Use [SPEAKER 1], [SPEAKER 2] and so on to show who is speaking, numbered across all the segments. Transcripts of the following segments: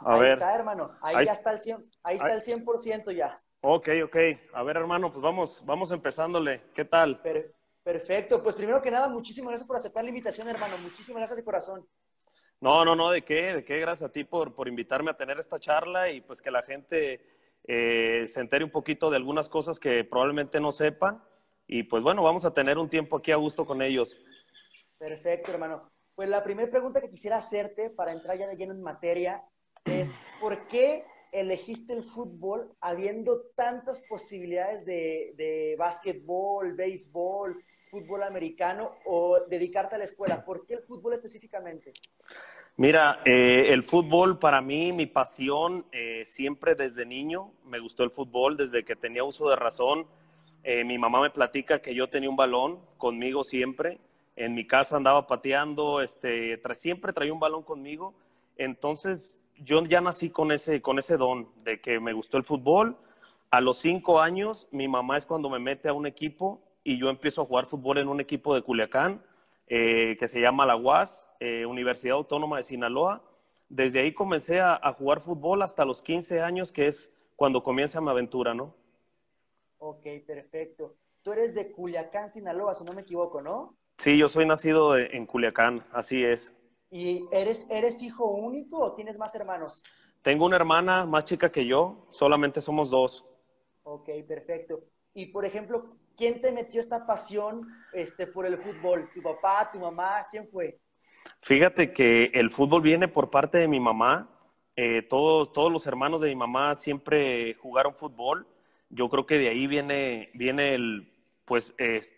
[SPEAKER 1] A
[SPEAKER 2] Ahí
[SPEAKER 1] ver,
[SPEAKER 2] está, hermano. Ahí
[SPEAKER 1] ahí,
[SPEAKER 2] ya está el 100, ahí
[SPEAKER 1] ahí-
[SPEAKER 2] está el 100% ya.
[SPEAKER 1] ok, ok. A ver, hermano, pues vamos empezándole. ¿Qué tal?
[SPEAKER 2] Perfecto. Pues primero que nada, muchísimas gracias por aceptar la invitación, hermano. Muchísimas gracias de corazón.
[SPEAKER 1] No, no, no, ¿de qué? ¿De qué? Gracias a ti por invitarme a tener esta charla y pues que la gente se entere un poquito de algunas cosas que probablemente no sepan. Y pues bueno, vamos a tener un tiempo aquí a gusto con ellos.
[SPEAKER 2] Perfecto, hermano. Pues la primera pregunta que quisiera hacerte para entrar ya de lleno en materia es, ¿por qué elegiste el fútbol habiendo tantas posibilidades de básquetbol, béisbol, fútbol americano o dedicarte a la escuela? ¿Por qué el fútbol específicamente?
[SPEAKER 1] Mira, el fútbol para mí, mi pasión, siempre desde niño, me gustó el fútbol, desde que tenía uso de razón. Mi mamá me platica que yo tenía un balón conmigo siempre. En mi casa andaba pateando, siempre traía un balón conmigo. Entonces, yo ya nací con ese don de que me gustó el fútbol. A los 5 años, mi mamá es cuando me mete a un equipo y yo empiezo a jugar fútbol en un equipo de Culiacán que se llama la UAS, Universidad Autónoma de Sinaloa. Desde ahí comencé a jugar fútbol hasta los 15 años, que es cuando comienza mi aventura, ¿no?
[SPEAKER 2] Ok, perfecto. Tú eres de Culiacán, Sinaloa, si no me equivoco, ¿no?
[SPEAKER 1] Sí, yo soy nacido en Culiacán, así es.
[SPEAKER 2] ¿Y eres hijo único o tienes más hermanos?
[SPEAKER 1] Tengo una hermana más chica que yo, solamente somos dos.
[SPEAKER 2] Ok, perfecto. Y por ejemplo, ¿quién te metió esta pasión por el fútbol? ¿Tu papá, tu mamá? ¿Quién fue?
[SPEAKER 1] Fíjate que el fútbol viene por parte de mi mamá. Todos los hermanos de mi mamá siempre jugaron fútbol. Yo creo que de ahí viene pues,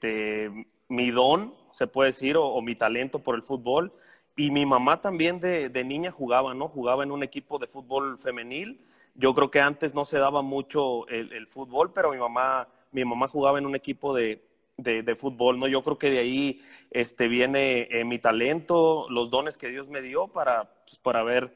[SPEAKER 1] mi don, se puede decir, o mi talento por el fútbol. Y mi mamá también de niña jugaba, ¿no? Jugaba en un equipo de fútbol femenil. Yo creo que antes no se daba mucho el fútbol, pero mi mamá jugaba en un equipo de fútbol, ¿no? Yo creo que de ahí viene mi talento, los dones que Dios me dio para haber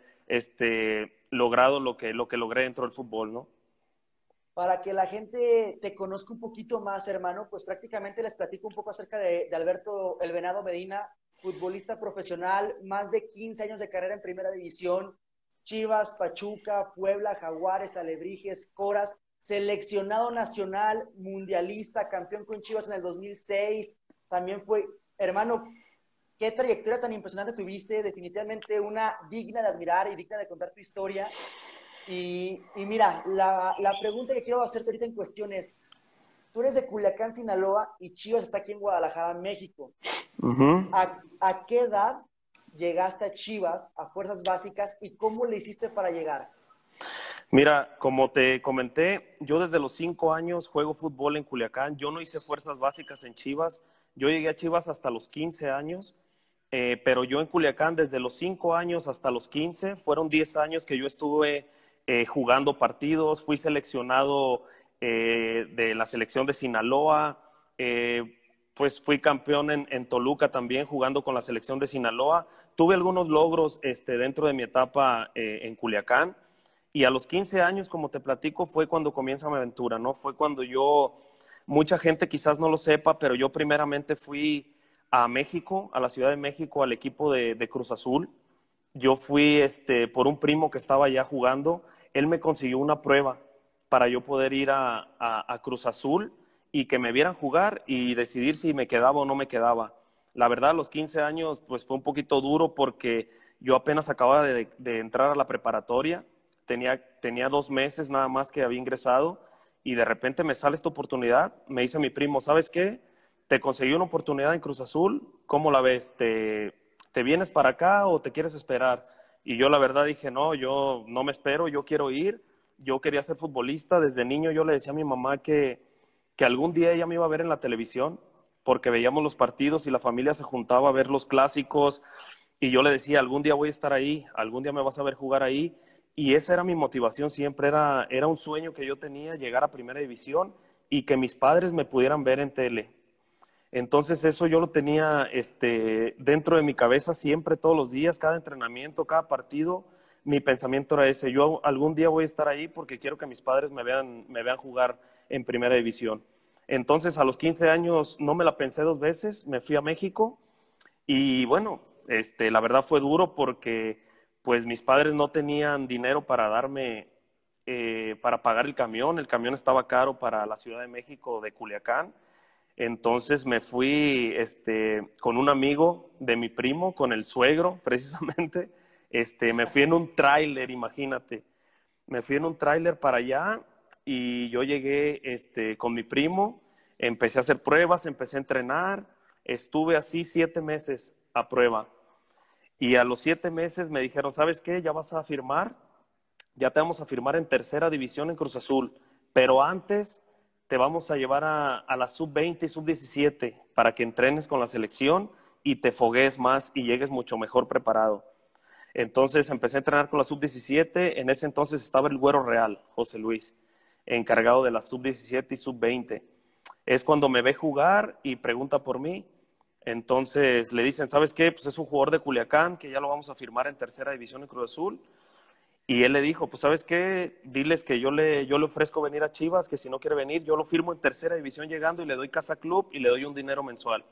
[SPEAKER 1] logrado lo que logré dentro del fútbol, ¿no?
[SPEAKER 2] Para que la gente te conozca un poquito más, hermano, pues prácticamente les platico un poco acerca de Alberto El Venado Medina, futbolista profesional, más de 15 años de carrera en primera división, Chivas, Pachuca, Puebla, Jaguares, Alebrijes, Coras, seleccionado nacional, mundialista, campeón con Chivas en el 2006, también fue, hermano, qué trayectoria tan impresionante tuviste, definitivamente una digna de admirar y digna de contar tu historia. Y mira, la pregunta que quiero hacerte ahorita en cuestión es, tú eres de Culiacán, Sinaloa, y Chivas está aquí en Guadalajara, México.
[SPEAKER 1] Ujú.
[SPEAKER 2] ¿A qué edad llegaste a Chivas, a fuerzas básicas, y cómo le hiciste para llegar?
[SPEAKER 1] Mira, como te comenté, yo desde los 5 años juego fútbol en Culiacán. Yo no hice fuerzas básicas en Chivas. Yo llegué a Chivas hasta los 15 años, pero yo en Culiacán desde los 5 años hasta los 15, fueron 10 años que yo estuve jugando partidos. Fui seleccionado de la selección de Sinaloa. Pues fui campeón en Toluca también jugando con la selección de Sinaloa. Tuve algunos logros dentro de mi etapa en Culiacán. Y a los 15 años, como te platico, fue cuando comienza mi aventura, ¿no? Fue cuando mucha gente quizás no lo sepa, pero yo primeramente fui a México, a la Ciudad de México, al equipo de Cruz Azul. Yo fui por un primo que estaba allá jugando. Él me consiguió una prueba para yo poder ir a Cruz Azul y que me vieran jugar y decidir si me quedaba o no me quedaba. La verdad, a los 15 años, pues fue un poquito duro porque yo apenas acababa de entrar a la preparatoria, tenía 2 meses nada más que había ingresado y de repente me sale esta oportunidad. Me dice mi primo, ¿sabes qué? Te conseguí una oportunidad en Cruz Azul, ¿cómo la ves? ¿Te vienes para acá o te quieres esperar? Y yo la verdad dije, no, yo no me espero, yo quiero ir. Yo quería ser futbolista. Desde niño yo le decía a mi mamá que algún día ella me iba a ver en la televisión, porque veíamos los partidos y la familia se juntaba a ver los clásicos. Y yo le decía, algún día voy a estar ahí, algún día me vas a ver jugar ahí. Y esa era mi motivación siempre, era un sueño que yo tenía, llegar a Primera División y que mis padres me pudieran ver en tele. Entonces eso yo lo tenía dentro de mi cabeza siempre, todos los días, cada entrenamiento, cada partido. Mi pensamiento era ese, yo algún día voy a estar ahí porque quiero que mis padres me vean jugar en Primera División. Entonces a los 15 años no me la pensé 2 veces, me fui a México y bueno, la verdad fue duro porque pues mis padres no tenían dinero para darme, para pagar el camión estaba caro para la Ciudad de México de Culiacán, entonces me fui con un amigo de mi primo, con el suegro precisamente, me fui en un tráiler, imagínate, me fui en un tráiler para allá y yo llegué con mi primo, empecé a hacer pruebas, empecé a entrenar, estuve así 7 meses a prueba. Y a los 7 meses me dijeron, ¿sabes qué? Ya vas a firmar, ya te vamos a firmar en tercera división en Cruz Azul, pero antes te vamos a llevar a la sub-20 y sub-17 para que entrenes con la selección y te fogues más y llegues mucho mejor preparado. Entonces empecé a entrenar con la sub-17, en ese entonces estaba el Güero Real, José Luis, encargado de la sub-17 y sub-20. Es cuando me ve jugar y pregunta por mí. Entonces le dicen, ¿sabes qué? Pues es un jugador de Culiacán que ya lo vamos a firmar en tercera división en Cruz Azul. Y él le dijo, pues ¿sabes qué? Diles que yo le ofrezco venir a Chivas, que si no quiere venir, yo lo firmo en tercera división llegando y le doy casa club y le doy un dinero mensual.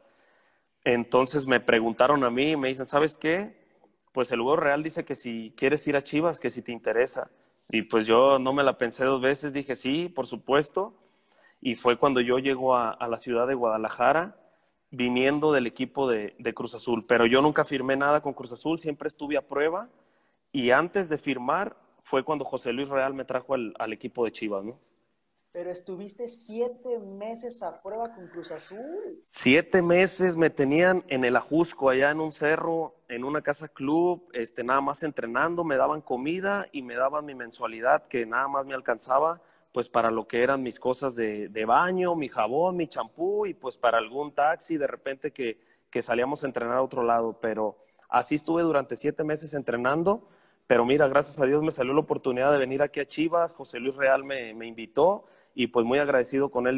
[SPEAKER 1] Entonces me preguntaron a mí y me dicen, ¿sabes qué? Pues el Güero Real dice que si quieres ir a Chivas, que si te interesa. Y pues yo no me la pensé 2 veces, dije sí, por supuesto. Y fue cuando yo llego a la ciudad de Guadalajara, viniendo del equipo de Cruz Azul. Pero yo nunca firmé nada con Cruz Azul, siempre estuve a prueba. Y antes de firmar fue cuando José Luis Real me trajo al equipo de Chivas, ¿no?
[SPEAKER 2] Pero estuviste 7 meses a prueba con Cruz Azul.
[SPEAKER 1] 7 meses me tenían en el Ajusco, allá en un cerro, en una casa club, nada más entrenando, me daban comida y me daban mi mensualidad, que nada más me alcanzaba pues para lo que eran mis cosas de baño, mi jabón, mi champú y pues para algún taxi de repente que salíamos a entrenar a otro lado. Pero así estuve durante 7 meses entrenando, pero mira, gracias a Dios me salió la oportunidad de venir aquí a Chivas, José Luis Real me invitó y pues muy agradecido con él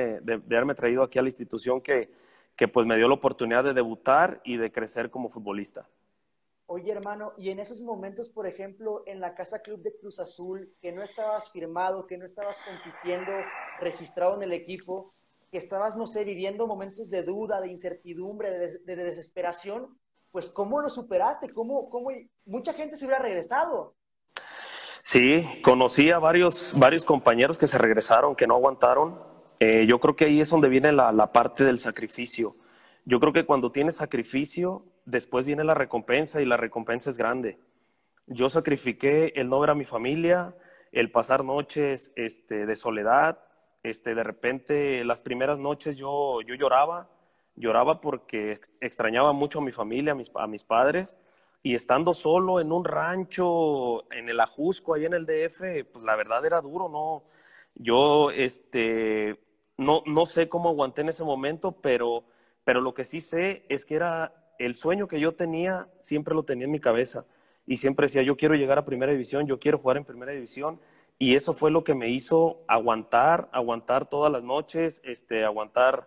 [SPEAKER 1] de haberme traído aquí a la institución que pues me dio la oportunidad de debutar y de crecer como futbolista.
[SPEAKER 2] Oye, hermano, y en esos momentos, por ejemplo, en la Casa Club de Cruz Azul, que no estabas firmado, que no estabas compitiendo, registrado en el equipo, que estabas, no sé, viviendo momentos de duda, de incertidumbre, de desesperación, pues ¿cómo lo superaste? ¿Cómo mucha gente se hubiera regresado?
[SPEAKER 1] Sí, conocí a varios compañeros que se regresaron, que no aguantaron. Yo creo que ahí es donde viene la parte del sacrificio. Yo creo que cuando tienes sacrificio, después viene la recompensa y la recompensa es grande. Yo sacrifiqué el no ver a mi familia, el pasar noches de soledad. De repente, las primeras noches yo lloraba porque extrañaba mucho a mi familia, a mis padres. Y estando solo en un rancho, en el Ajusco, ahí en el DF, pues la verdad era duro, ¿no? Yo, no sé cómo aguanté en ese momento, pero lo que sí sé es que era el sueño que yo tenía, siempre lo tenía en mi cabeza. Y siempre decía, yo quiero llegar a primera división, yo quiero jugar en primera división. Y eso fue lo que me hizo aguantar todas las noches, aguantar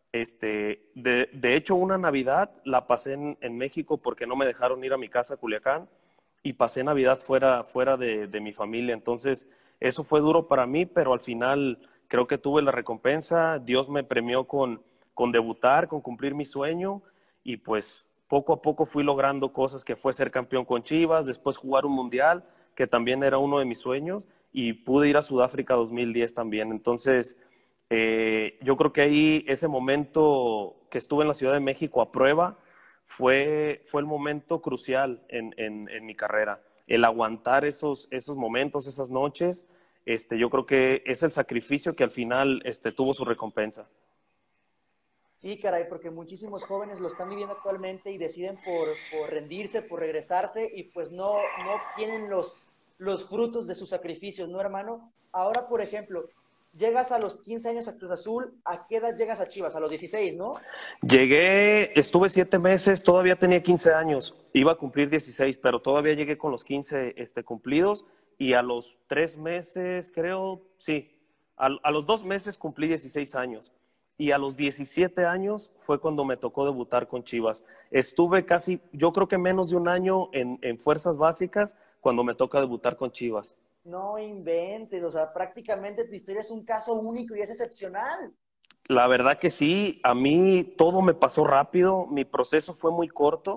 [SPEAKER 1] de hecho, una Navidad la pasé en México porque no me dejaron ir a mi casa a Culiacán y pasé Navidad fuera de mi familia. Entonces, eso fue duro para mí, pero al final creo que tuve la recompensa. Dios me premió con debutar, con cumplir mi sueño y pues poco a poco fui logrando cosas que fue ser campeón con Chivas, después jugar un mundial, que también era uno de mis sueños, y pude ir a Sudáfrica 2010 también. Entonces, yo creo que ahí ese momento que estuve en la Ciudad de México a prueba fue el momento crucial en mi carrera. El aguantar esos momentos, esas noches, yo creo que es el sacrificio que al final tuvo su recompensa.
[SPEAKER 2] Sí, caray, porque muchísimos jóvenes lo están viviendo actualmente y deciden por rendirse, por regresarse y pues no obtienen los frutos de sus sacrificios, ¿no, hermano? Ahora, por ejemplo, llegas a los 15 años a Cruz Azul, ¿a qué edad llegas a Chivas? A los 16, ¿no?
[SPEAKER 1] Estuve 7 meses, todavía tenía 15 años, iba a cumplir 16, pero todavía llegué con los 15 cumplidos y a los 3 meses, creo, sí, a los 2 meses cumplí 16 años y a los 17 años fue cuando me tocó debutar con Chivas. Estuve casi, yo creo que menos de un año en fuerzas básicas cuando me toca debutar con Chivas.
[SPEAKER 2] No inventes, o sea, prácticamente tu historia es un caso único y es excepcional.
[SPEAKER 1] La verdad que sí, a mí todo me pasó rápido, mi proceso fue muy corto,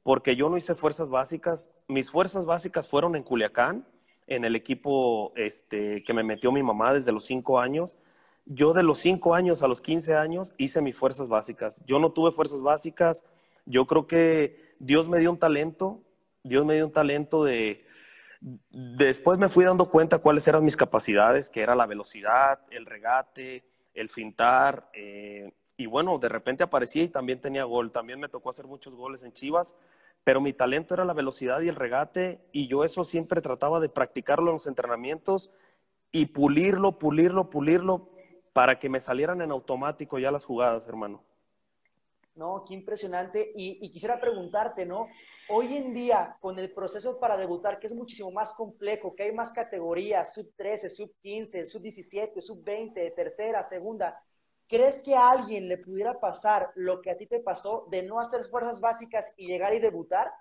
[SPEAKER 1] porque yo no hice fuerzas básicas. Mis fuerzas básicas fueron en Culiacán, en el equipo que me metió mi mamá desde los 5 años. Yo de los 5 años a los 15 años hice mis fuerzas básicas. Yo no tuve fuerzas básicas. Yo creo que Dios me dio un talento. Dios me dio un talento de... Después me fui dando cuenta cuáles eran mis capacidades, que era la velocidad, el regate, el fintar. Y bueno, de repente aparecía y también tenía gol. También me tocó hacer muchos goles en Chivas, pero mi talento era la velocidad y el regate, y yo eso siempre trataba de practicarlo en los entrenamientos y pulirlo, para que me salieran en automático ya las jugadas, hermano.
[SPEAKER 2] No, qué impresionante. Y quisiera preguntarte, ¿no? Hoy en día, con el proceso para debutar, que es muchísimo más complejo, que hay más categorías, sub 13, sub 15, sub 17, sub 20, tercera, segunda, ¿crees que a alguien le pudiera pasar lo que a ti te pasó de no hacer fuerzas básicas y llegar y debutar?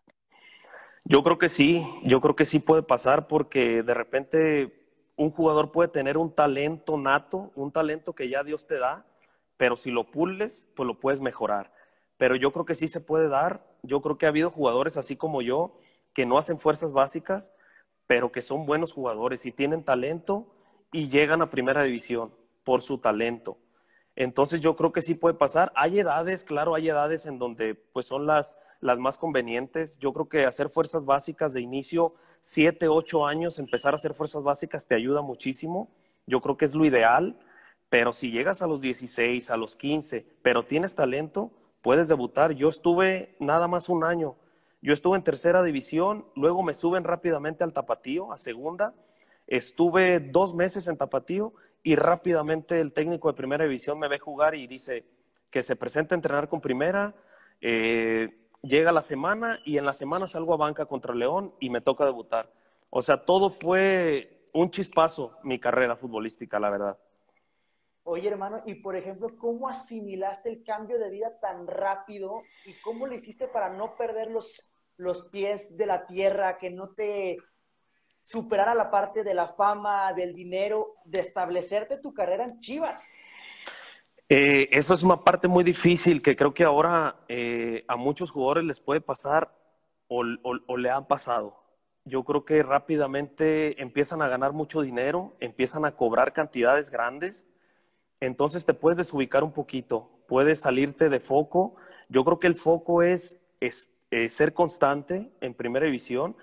[SPEAKER 1] Yo creo que sí puede pasar, porque de repente un jugador puede tener un talento nato, un talento que ya Dios te da, pero si lo pules, pues lo puedes mejorar. Pero yo creo que sí se puede dar. Yo creo que ha habido jugadores así como yo que no hacen fuerzas básicas, pero que son buenos jugadores y tienen talento y llegan a primera división por su talento. Entonces yo creo que sí puede pasar. Hay edades, claro, hay edades en donde pues son las más convenientes. Yo creo que hacer fuerzas básicas de inicio, 7, 8 años, empezar a hacer fuerzas básicas te ayuda muchísimo. Yo creo que es lo ideal, pero si llegas a los 16, a los 15, pero tienes talento, puedes debutar. Yo estuve nada más un año. Yo estuve en tercera división, luego me suben rápidamente al Tapatío, a segunda. Estuve 2 meses en Tapatío y rápidamente el técnico de primera división me ve jugar y dice que se presenta a entrenar con primera. Llega la semana y en la semana salgo a banca contra León y me toca debutar. O sea, todo fue un chispazo mi carrera futbolística, la verdad.
[SPEAKER 2] Oye, hermano, y por ejemplo, ¿cómo asimilaste el cambio de vida tan rápido y cómo le hiciste para no perder los pies de la tierra, que no te superara la parte de la fama, del dinero, de establecerte tu carrera en Chivas?
[SPEAKER 1] Eso es una parte muy difícil que creo que ahora a muchos jugadores les puede pasar o le han pasado. Yo creo que rápidamente empiezan a ganar mucho dinero, empiezan a cobrar cantidades grandes, entonces te puedes desubicar un poquito, puedes salirte de foco. Yo creo que el foco es ser constante en primera división.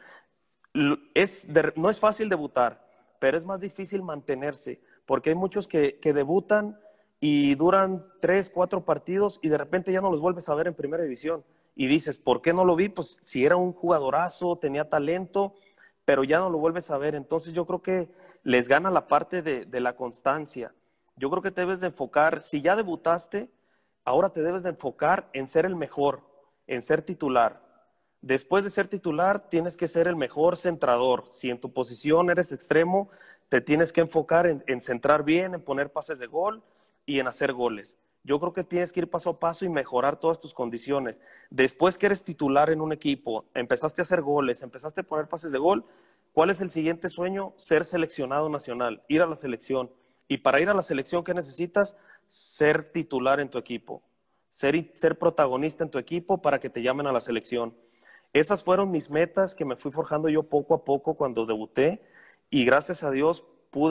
[SPEAKER 1] No es fácil debutar, pero es más difícil mantenerse, porque hay muchos que debutan y duran 3, 4 partidos y de repente ya no los vuelves a ver en primera división. Y dices, ¿por qué no lo vi? Pues si era un jugadorazo, tenía talento, pero ya no lo vuelves a ver. Entonces yo creo que les gana la parte de la constancia. Yo creo que te debes de enfocar, si ya debutaste, ahora te debes de enfocar en ser el mejor, en ser titular. Después de ser titular, tienes que ser el mejor centrador. Si en tu posición eres extremo, te tienes que enfocar en centrar bien, en poner pases de gol y en hacer goles. Yo creo que tienes que ir paso a paso y mejorar todas tus condiciones. Después que eres titular en un equipo, empezaste a hacer goles, empezaste a poner pases de gol, ¿cuál es el siguiente sueño? Ser seleccionado nacional, ir a la selección. Y para ir a la selección, ¿qué necesitas? Ser titular en tu equipo, ser protagonista en tu equipo para que te llamen a la selección. Esas fueron mis metas que me fui forjando yo poco a poco cuando debuté, y gracias a Dios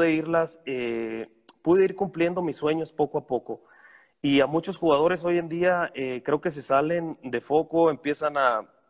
[SPEAKER 1] pude ir cumpliendo mis sueños poco a poco. Y a muchos jugadores hoy en día creo que se salen de foco, empiezan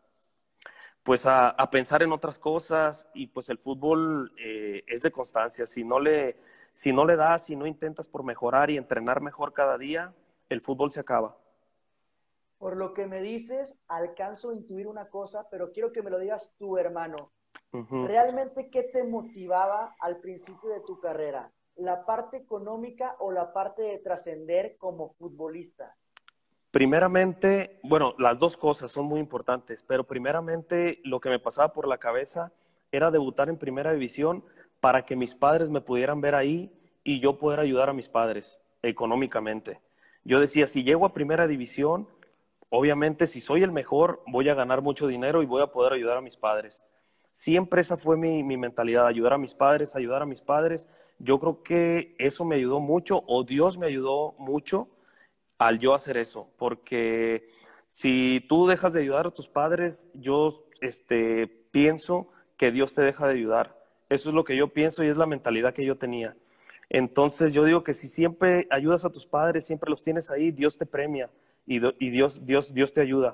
[SPEAKER 1] a pensar en otras cosas, y pues el fútbol es de constancia. Si no le das, si no intentas por mejorar y entrenar mejor cada día, el fútbol se acaba.
[SPEAKER 2] Por lo que me dices, alcanzo a intuir una cosa, pero quiero que me lo digas tú, hermano.
[SPEAKER 1] Ujú.
[SPEAKER 2] ¿Realmente qué te motivaba al principio de tu carrera? ¿La parte económica o la parte de trascender como futbolista?
[SPEAKER 1] Primeramente, bueno, las dos cosas son muy importantes, pero primeramente lo que me pasaba por la cabeza era debutar en primera división para que mis padres me pudieran ver ahí y yo poder ayudar a mis padres económicamente. Yo decía, si llego a primera división, obviamente si soy el mejor, voy a ganar mucho dinero y voy a poder ayudar a mis padres. Siempre esa fue mi mentalidad, ayudar a mis padres, ayudar a mis padres. Yo creo que eso me ayudó mucho, o Dios me ayudó mucho al yo hacer eso, porque Si tú dejas de ayudar a tus padres, yo pienso que Dios te deja de ayudar. Eso es lo que yo pienso y es la mentalidad que yo tenía. Entonces yo digo que si siempre ayudas a tus padres, siempre los tienes ahí, Dios te premia y Dios te ayuda.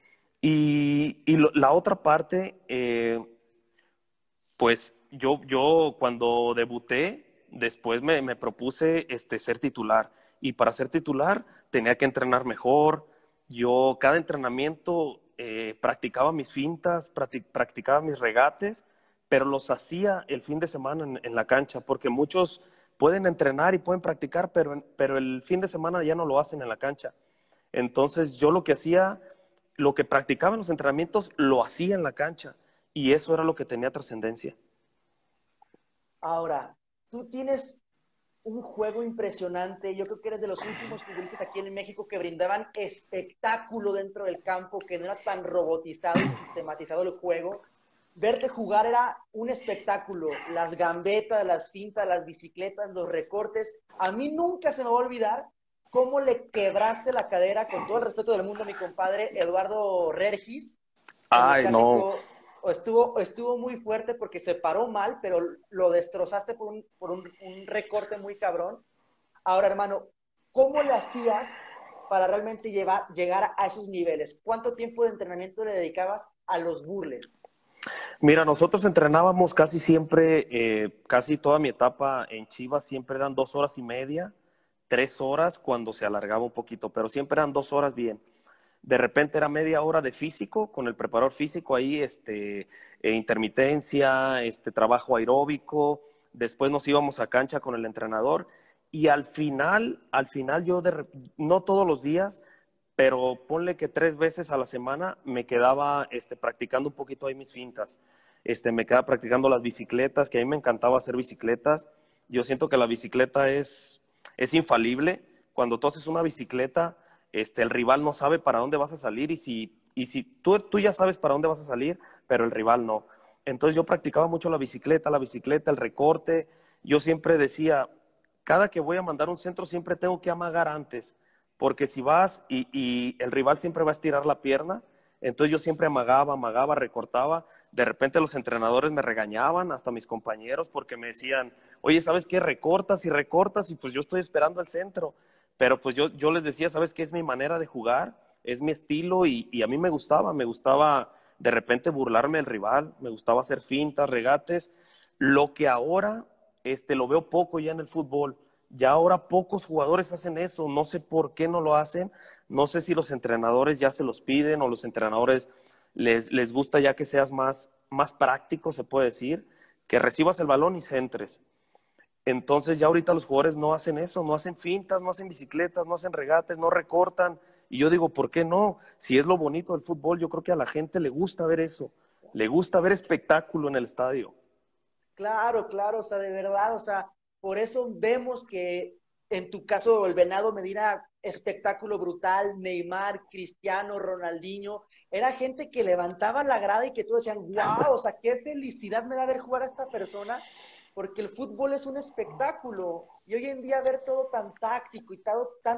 [SPEAKER 1] La otra parte, pues yo cuando debuté, después me propuse ser titular. Y para ser titular tenía que entrenar mejor. Yo cada entrenamiento practicaba mis fintas, practicaba mis regates, pero los hacía el fin de semana en la cancha, porque muchos pueden entrenar y pueden practicar, pero el fin de semana ya no lo hacen en la cancha. Entonces yo lo que hacía, lo que practicaba en los entrenamientos, lo hacía en la cancha. Y eso era lo que tenía trascendencia.
[SPEAKER 2] Ahora, tú tienes un juego impresionante. Yo creo que eres de los últimos futbolistas aquí en México que brindaban espectáculo dentro del campo, que no era tan robotizado y sistematizado el juego. Verte jugar era un espectáculo. Las gambetas, las fintas, las bicicletas, los recortes. A mí nunca se me va a olvidar cómo le quebraste la cadera, con todo el respeto del mundo, a mi compadre Eduardo Regis, en el
[SPEAKER 1] Ay, no.
[SPEAKER 2] clásico. Estuvo muy fuerte porque se paró mal, pero lo destrozaste por un recorte muy cabrón. Ahora, hermano, ¿cómo le hacías para realmente llegar a esos niveles? ¿Cuánto tiempo de entrenamiento le dedicabas a los burles?
[SPEAKER 1] Mira, nosotros entrenábamos casi siempre, casi toda mi etapa en Chivas, siempre eran 2 horas y media, 3 horas cuando se alargaba un poquito, pero siempre eran 2 horas bien. De repente era media hora de físico, con el preparador físico ahí, intermitencia, trabajo aeróbico, después nos íbamos a cancha con el entrenador y al final yo, no todos los días, pero ponle que 3 veces a la semana me quedaba practicando un poquito ahí mis fintas. Me quedaba practicando las bicicletas, que a mí me encantaba hacer bicicletas. Yo siento que la bicicleta es infalible. Cuando tú haces una bicicleta, el rival no sabe para dónde vas a salir y si tú ya sabes para dónde vas a salir, pero el rival no. Entonces yo practicaba mucho la bicicleta, el recorte. Yo siempre decía, cada que voy a mandar un centro siempre tengo que amagar antes, porque si vas y el rival siempre va a estirar la pierna, entonces yo siempre amagaba, recortaba. De repente los entrenadores me regañaban, hasta mis compañeros, porque me decían, oye, ¿sabes qué? Recortas y recortas y pues yo estoy esperando el centro. Pero pues yo les decía, ¿sabes qué? Es mi manera de jugar, es mi estilo y a mí me gustaba de repente burlarme del rival, me gustaba hacer fintas, regates, lo que ahora lo veo poco ya en el fútbol. Ya ahora pocos jugadores hacen eso, no sé por qué no lo hacen, no sé si los entrenadores ya se los piden o los entrenadores les gusta ya que seas más práctico, se puede decir, que recibas el balón y centres. Entonces ya ahorita los jugadores no hacen eso, no hacen fintas, no hacen bicicletas, no hacen regates, no recortan. Y yo digo, ¿por qué no? Si es lo bonito del fútbol, yo creo que a la gente le gusta ver eso, le gusta ver espectáculo en el estadio.
[SPEAKER 2] Claro, claro, o sea, de verdad, o sea, por eso vemos que en tu caso el Venado Medina, espectáculo brutal, Neymar, Cristiano, Ronaldinho, era gente que levantaba la grada y que todos decían, wow, o sea, qué felicidad me da ver jugar a esta persona, porque el fútbol es un espectáculo y hoy en día ver todo tan táctico y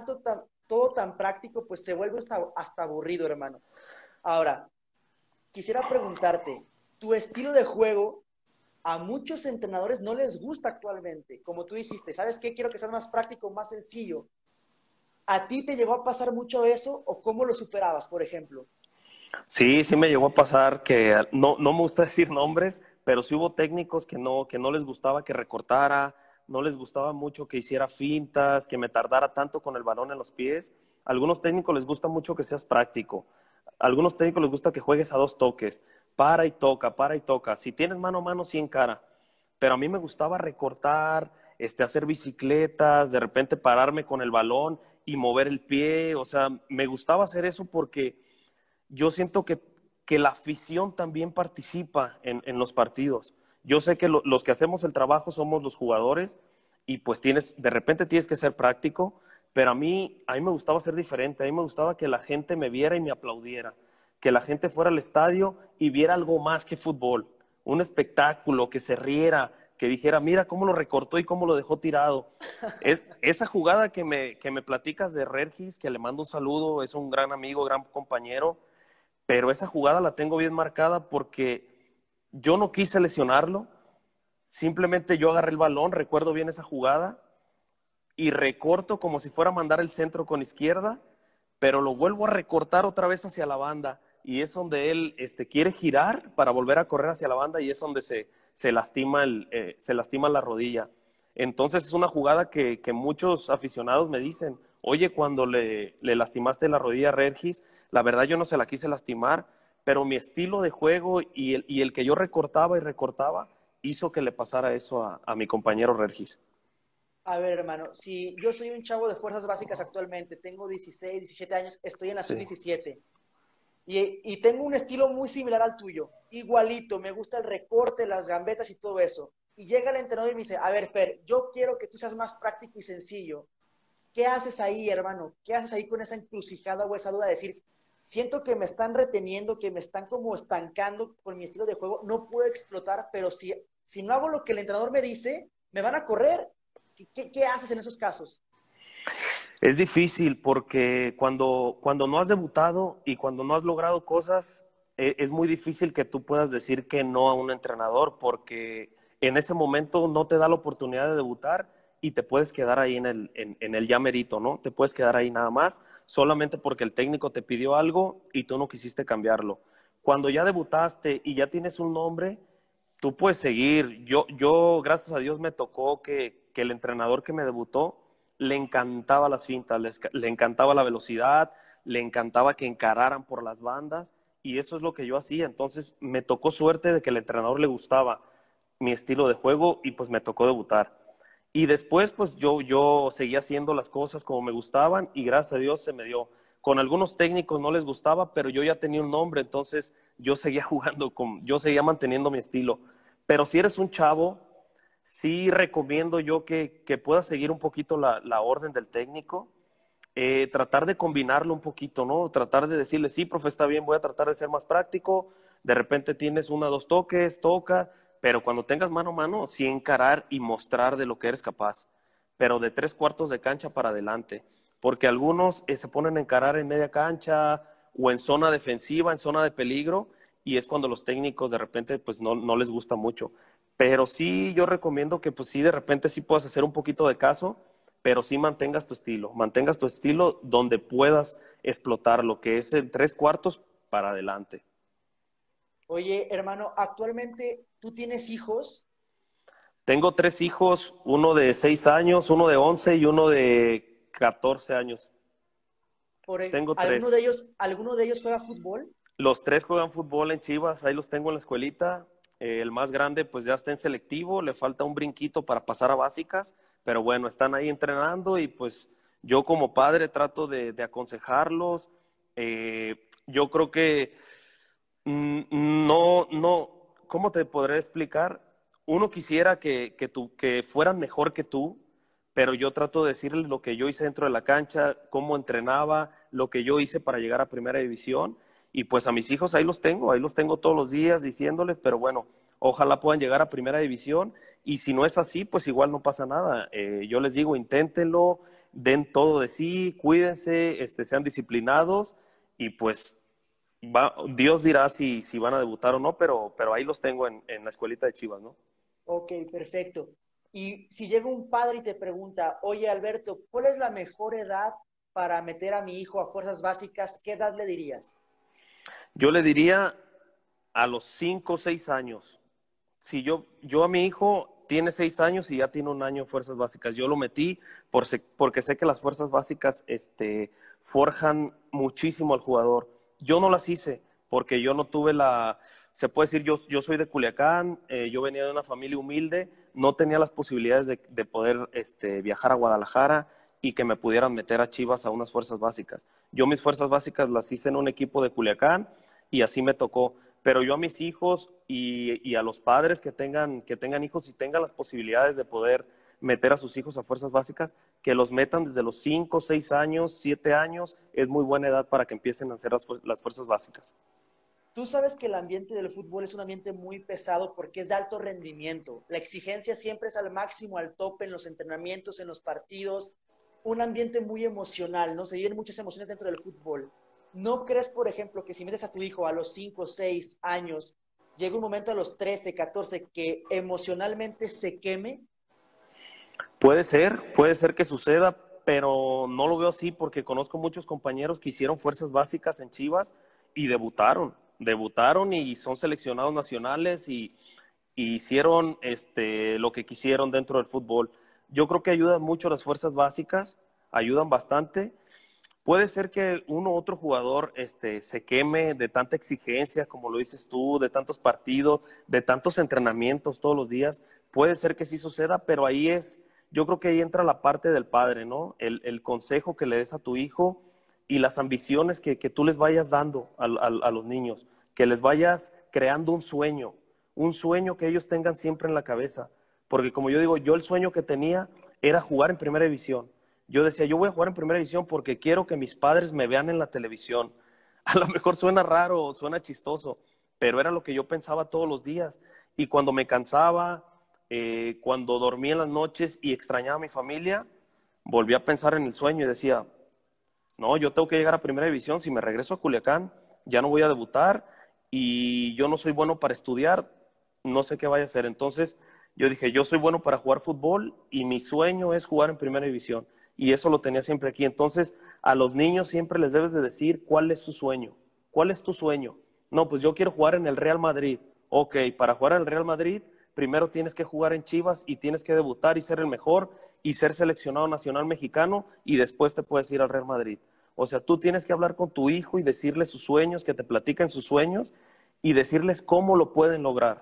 [SPEAKER 2] todo tan práctico, pues se vuelve hasta aburrido, hermano. Ahora, quisiera preguntarte, tu estilo de juego a muchos entrenadores no les gusta actualmente. Como tú dijiste, ¿sabes qué? Quiero que seas más práctico, más sencillo. ¿A ti te llegó a pasar mucho eso o cómo lo superabas, por ejemplo?
[SPEAKER 1] Sí, sí me llegó a pasar que no me gusta decir nombres, pero sí hubo técnicos que no les gustaba que recortara, no les gustaba mucho que hiciera fintas, que me tardara tanto con el balón en los pies. A algunos técnicos les gusta mucho que seas práctico. A algunos técnicos les gusta que juegues a 2 toques. Para y toca, para y toca. Si tienes mano a mano, sí encara. Pero a mí me gustaba recortar, hacer bicicletas, de repente pararme con el balón y mover el pie. O sea, me gustaba hacer eso porque yo siento que la afición también participa en los partidos. Yo sé que los que hacemos el trabajo somos los jugadores y pues de repente tienes que ser práctico, pero a mí me gustaba ser diferente, a mí me gustaba que la gente me viera y me aplaudiera, que la gente fuera al estadio y viera algo más que fútbol, un espectáculo, que se riera, que dijera, mira cómo lo recortó y cómo lo dejó tirado. Esa jugada que me platicas de Regis, que le mando un saludo, es un gran amigo, gran compañero, pero esa jugada la tengo bien marcada porque yo no quise lesionarlo, simplemente yo agarré el balón, recuerdo bien esa jugada, y recorto como si fuera a mandar el centro con izquierda, pero lo vuelvo a recortar otra vez hacia la banda, y es donde él quiere girar para volver a correr hacia la banda, y es donde se lastima la rodilla. Entonces es una jugada que muchos aficionados me dicen, oye, cuando le lastimaste la rodilla a Regis, la verdad yo no se la quise lastimar, pero mi estilo de juego y el que yo recortaba y recortaba hizo que le pasara eso a mi compañero Regis.
[SPEAKER 2] A ver, hermano, si yo soy un chavo de fuerzas básicas actualmente, tengo 16, 17 años, estoy en la
[SPEAKER 1] Sí.
[SPEAKER 2] sub-17 y tengo un estilo muy similar al tuyo, igualito, me gusta el recorte, las gambetas y todo eso. Y llega el entrenador y me dice, a ver, Fer, yo quiero que tú seas más práctico y sencillo. ¿Qué haces ahí, hermano? ¿Qué haces ahí con esa encrucijada o esa duda de decir, siento que me están reteniendo, que me están como estancando con mi estilo de juego, no puedo explotar, pero si no hago lo que el entrenador me dice, me van a correr? ¿Qué haces en esos casos?
[SPEAKER 1] Es difícil porque cuando no has debutado y cuando no has logrado cosas, es muy difícil que tú puedas decir que no a un entrenador porque en ese momento no te da la oportunidad de debutar y te puedes quedar ahí en el ya merito, ¿no? Te puedes quedar ahí nada más solamente porque el técnico te pidió algo y tú no quisiste cambiarlo. Cuando ya debutaste y ya tienes un nombre, tú puedes seguir. Yo gracias a Dios, me tocó que el entrenador que me debutó le encantaba las fintas, le encantaba la velocidad, le encantaba que encararan por las bandas y eso es lo que yo hacía. Entonces me tocó suerte de que el entrenador le gustaba mi estilo de juego y pues me tocó debutar. Y después pues yo seguía haciendo las cosas como me gustaban y gracias a Dios se me dio. Con algunos técnicos no les gustaba, pero yo ya tenía un nombre, entonces yo seguía yo seguía manteniendo mi estilo. Pero si eres un chavo, sí recomiendo yo que puedas seguir un poquito la orden del técnico, tratar de combinarlo un poquito, ¿no? Tratar de decirle, sí, profe, está bien, voy a tratar de ser más práctico, de repente tienes una, dos toques, toca, pero cuando tengas mano a mano, sí encarar y mostrar de lo que eres capaz, pero de 3/4 de cancha para adelante, porque algunos se ponen a encarar en media cancha o en zona defensiva, en zona de peligro, y es cuando los técnicos de repente pues no les gusta mucho. Pero sí, yo recomiendo que pues sí, de repente sí puedas hacer un poquito de caso, pero sí mantengas tu estilo donde puedas explotar lo que es el 3/4 para adelante.
[SPEAKER 2] Oye, hermano, actualmente tú tienes hijos.
[SPEAKER 1] Tengo 3 hijos, uno de 6 años, uno de 11 y uno de 14 años. Tengo
[SPEAKER 2] ¿Alguno
[SPEAKER 1] tres.
[SPEAKER 2] de ellos juega fútbol?
[SPEAKER 1] Los tres juegan fútbol en Chivas, ahí los tengo en la escuelita. El más grande pues ya está en selectivo, le falta un brinquito para pasar a básicas, pero bueno, están ahí entrenando y pues yo como padre trato de aconsejarlos. Yo creo que no, ¿cómo te podré explicar? Uno quisiera que fueran mejor que tú, pero yo trato de decirles lo que yo hice dentro de la cancha, cómo entrenaba, lo que yo hice para llegar a primera división. Y pues a mis hijos ahí los tengo todos los días diciéndoles, pero bueno, ojalá puedan llegar a primera división. Y si no es así, pues igual no pasa nada. Yo les digo, inténtenlo, den todo de sí, cuídense, sean disciplinados y pues Dios dirá si van a debutar o no, pero ahí los tengo en la escuelita de Chivas, ¿no?
[SPEAKER 2] Ok, perfecto. Y si llega un padre y te pregunta, oye Alberto, ¿cuál es la mejor edad para meter a mi hijo a fuerzas básicas? ¿Qué edad le dirías?
[SPEAKER 1] Yo le diría a los 5 o 6 años. Si yo a mi hijo tiene 6 años y ya tiene un año en fuerzas básicas. Yo lo metí porque sé que las fuerzas básicas forjan muchísimo al jugador. Yo no las hice porque yo no tuve se puede decir, yo soy de Culiacán, yo venía de una familia humilde, no tenía las posibilidades de poder viajar a Guadalajara y que me pudieran meter a Chivas a unas fuerzas básicas. Yo mis fuerzas básicas las hice en un equipo de Culiacán y así me tocó. Pero yo a mis hijos y a los padres que tengan hijos y tengan las posibilidades de poder meter a sus hijos a fuerzas básicas, que los metan desde los 5, 6 años, 7 años, es muy buena edad para que empiecen a hacer las fuerzas básicas.
[SPEAKER 2] Tú sabes que el ambiente del fútbol es un ambiente muy pesado porque es de alto rendimiento. La exigencia siempre es al máximo, al tope en los entrenamientos, en los partidos. Un ambiente muy emocional, ¿no? Se viven muchas emociones dentro del fútbol. ¿No crees, por ejemplo, que si metes a tu hijo a los 5, 6 años, llega un momento a los 13, 14 que emocionalmente se queme?
[SPEAKER 1] Puede ser que suceda, pero no lo veo así porque conozco muchos compañeros que hicieron fuerzas básicas en Chivas y debutaron y son seleccionados nacionales y hicieron lo que quisieron dentro del fútbol. Yo creo que ayudan mucho las fuerzas básicas, ayudan bastante. Puede ser que uno u otro jugador se queme de tanta exigencia, como lo dices tú, de tantos partidos, de tantos entrenamientos todos los días. Puede ser que sí suceda, pero yo creo que ahí entra la parte del padre, ¿no? El consejo que le des a tu hijo y las ambiciones que tú les vayas dando a los niños, que les vayas creando un sueño que ellos tengan siempre en la cabeza. Porque como yo digo, yo el sueño que tenía era jugar en primera división. Yo decía, yo voy a jugar en primera división porque quiero que mis padres me vean en la televisión. A lo mejor suena raro, suena chistoso, pero era lo que yo pensaba todos los días. Y cuando me cansaba, cuando dormía en las noches y extrañaba a mi familia, volví a pensar en el sueño y decía, no, yo tengo que llegar a primera división. Si me regreso a Culiacán, ya no voy a debutar y yo no soy bueno para estudiar, no sé qué vaya a hacer. Entonces yo dije, yo soy bueno para jugar fútbol y mi sueño es jugar en primera división. Y eso lo tenía siempre aquí. Entonces a los niños siempre les debes de decir cuál es su sueño. ¿Cuál es tu sueño? No, pues yo quiero jugar en el Real Madrid. Ok, para jugar en el Real Madrid, primero tienes que jugar en Chivas y tienes que debutar y ser el mejor y ser seleccionado nacional mexicano y después te puedes ir al Real Madrid. O sea, tú tienes que hablar con tu hijo y decirle sus sueños, que te platiquen sus sueños y decirles cómo lo pueden lograr.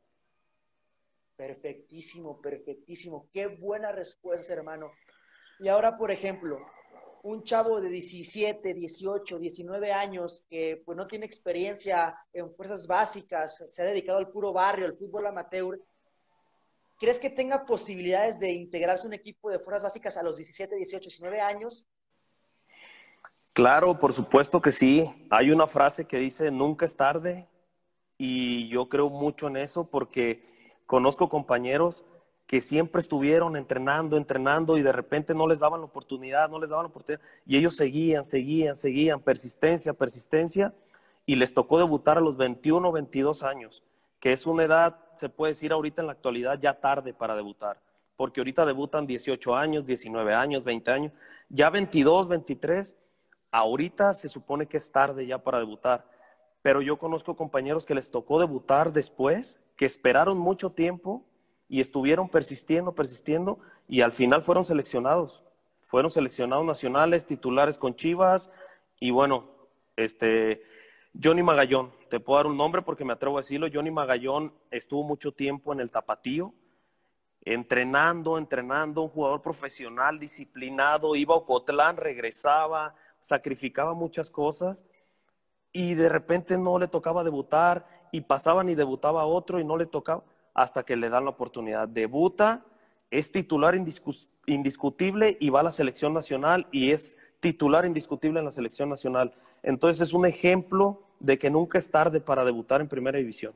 [SPEAKER 2] Perfectísimo, perfectísimo. Qué buena respuesta, hermano. Y ahora, por ejemplo, un chavo de 17, 18, 19 años que pues no tiene experiencia en fuerzas básicas, se ha dedicado al puro barrio, al fútbol amateur, ¿crees que tenga posibilidades de integrarse a un equipo de fuerzas básicas a los 17, 18, 19 años?
[SPEAKER 1] Claro, por supuesto que sí. Hay una frase que dice, nunca es tarde, y yo creo mucho en eso porque conozco compañeros que siempre estuvieron entrenando y de repente no les daban la oportunidad, y ellos seguían, persistencia, y les tocó debutar a los 21, 22 años, que es una edad, se puede decir ahorita en la actualidad, ya tarde para debutar, porque ahorita debutan 18 años, 19 años, 20 años, ya 22, 23, ahorita se supone que es tarde ya para debutar, pero yo conozco compañeros que les tocó debutar después, que esperaron mucho tiempo y estuvieron persistiendo, y al final fueron seleccionados nacionales, titulares con Chivas, y bueno, Johnny Magallón, te puedo dar un nombre porque me atrevo a decirlo. Johnny Magallón estuvo mucho tiempo en el Tapatío, entrenando, un jugador profesional, disciplinado, iba a Ocotlán, regresaba, sacrificaba muchas cosas, y de repente no le tocaba debutar y pasaban y debutaba otro y no le tocaba hasta que le dan la oportunidad. Debuta, es titular indiscutible y va a la selección nacional y es titular indiscutible en la selección nacional. Entonces es un ejemplo de que nunca es tarde para debutar en primera división.